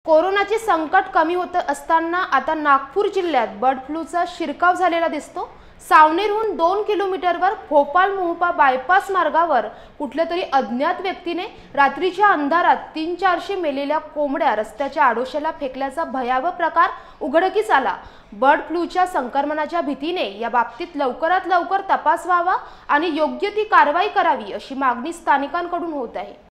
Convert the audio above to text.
कोरोनाचे संकट कमी होत असताना आता नागपूर जिल्ह्यात बर्ड फ्लूचा शिरकाव झालेला दिसतो। सावनेरहून 2 किलोमीटरवर भोपाळ मोहोपा बायपास मार्गावर कुठल्यातरी अज्ञात व्यक्तीने रात्रीच्या अंधारात 300-400 मेलेल्या कोंबड्या रस्त्याच्या आडोशाला फेकल्याचा भयावह प्रकार उघडकीस आला। बर्ड फ्लूच्या संक्रमणाच्या भीतीने या बाबतीत लवकरात लवकर तपास व्हावा आणि योग्य ती कारवाई करावी अशी मागणी स्थानिकांकडून होत आहे।